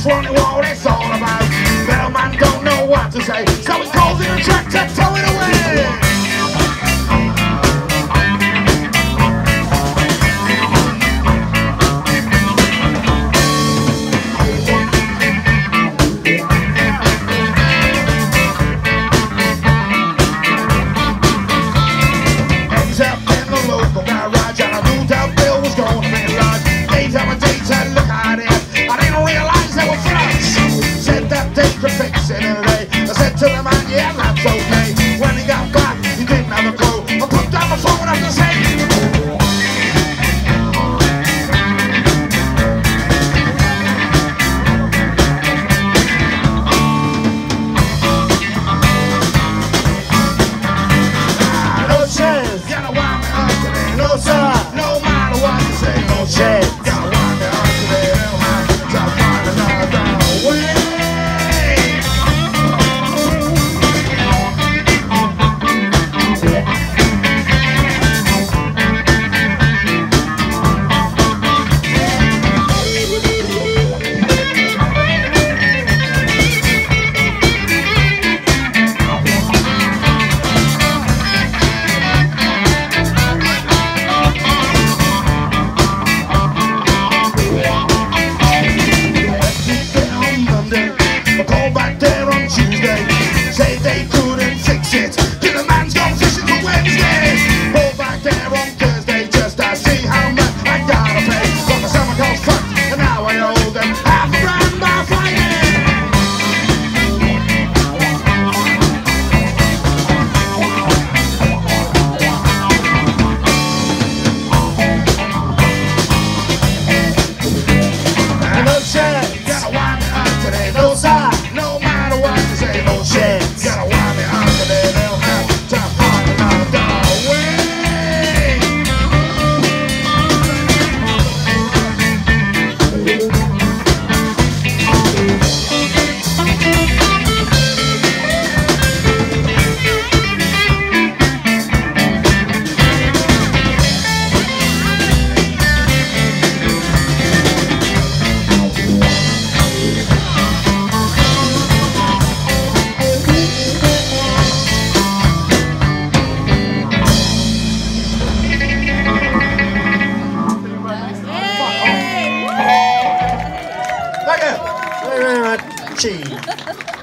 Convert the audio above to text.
just wondering what it's all about. Bellman don't know what to say, so he calls in a tractor, tow it away. To the man, yeah, that's okay. When he got back, he didn't have a clue. I put down the phone and I said, no chance, gotta wind me up today. No sir, no matter what you say, no chance. Gotta wind me up today. No matter what I find another way. Say they couldn't fix it, till the man's gone fishing for Wednesday. Pull back there on Thursday just to see how much I gotta pay. Got my stomach all fucked, and now I owe them £5,000 by Friday. No chance, gotta wind me up today. No sir, no matter what you say, no chance. Gotta wind me up today. They'll have to find another way. Thank you very much. Cheese.